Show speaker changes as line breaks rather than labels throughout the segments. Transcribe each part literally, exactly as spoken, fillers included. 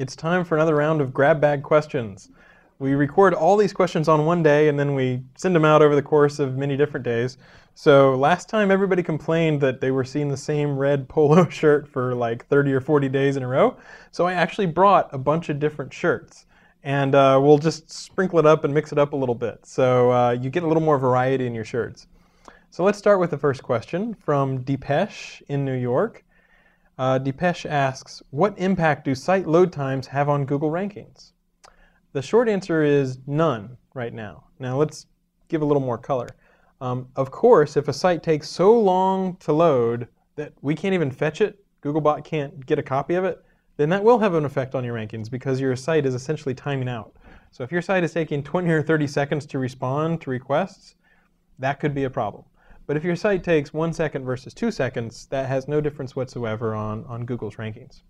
It's time for another round of grab bag questions. We record all these questions on one day and then we send them out over the course of many different days. So last time everybody complained that they were seeing the same red polo shirt for like thirty or forty days in a row. So I actually brought a bunch of different shirts. And uh, we'll just sprinkle it up and mix it up a little bit. So uh, you get a little more variety in your shirts. So let's start with the first question from Deepesh in New York. Uh, Deepesh asks, what impact do site load times have on Google rankings? The short answer is none right now. Now let's give a little more color. Um, of course, if a site takes so long to load that we can't even fetch it, Googlebot can't get a copy of it, then that will have an effect on your rankings because your site is essentially timing out. So if your site is taking twenty or thirty seconds to respond to requests, that could be a problem. But if your site takes one second versus two seconds, that has no difference whatsoever on, on Google's rankings.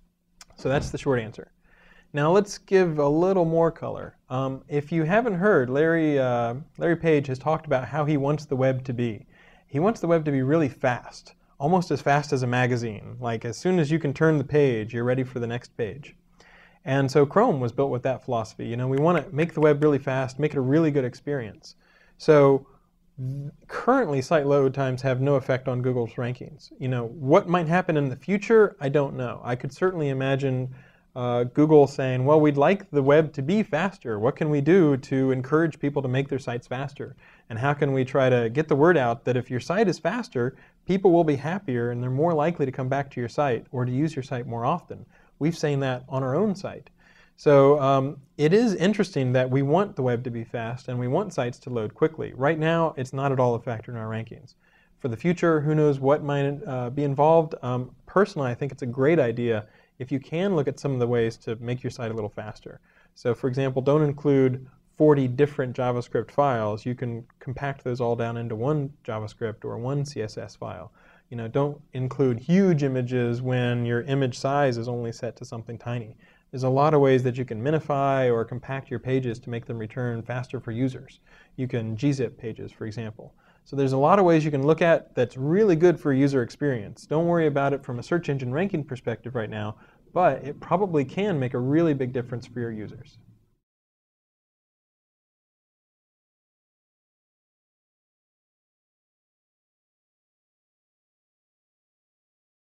So that's the short answer. Now let's give a little more color. Um, if you haven't heard, Larry, uh, Larry Page has talked about how he wants the web to be. He wants the web to be really fast, almost as fast as a magazine. Like as soon as you can turn the page, you're ready for the next page. And so Chrome was built with that philosophy. You know, we want to make the web really fast, make it a really good experience. So currently, site load times have no effect on Google's rankings. You know, what might happen in the future, I don't know. I could certainly imagine uh, Google saying, well, we'd like the web to be faster. What can we do to encourage people to make their sites faster? And how can we try to get the word out that if your site is faster, people will be happier and they're more likely to come back to your site or to use your site more often? We've seen that on our own site. So um, it is interesting that we want the web to be fast and we want sites to load quickly. Right now, it's not at all a factor in our rankings. For the future, who knows what might uh, be involved. Um, personally, I think it's a great idea if you can look at some of the ways to make your site a little faster. So for example, don't include forty different JavaScript files. You can compact those all down into one JavaScript or one C S S file. You know, don't include huge images when your image size is only set to something tiny. There's a lot of ways that you can minify or compact your pages to make them return faster for users. You can gzip pages, for example. So there's a lot of ways you can look at that's really good for user experience. Don't worry about it from a search engine ranking perspective right now, but it probably can make a really big difference for your users.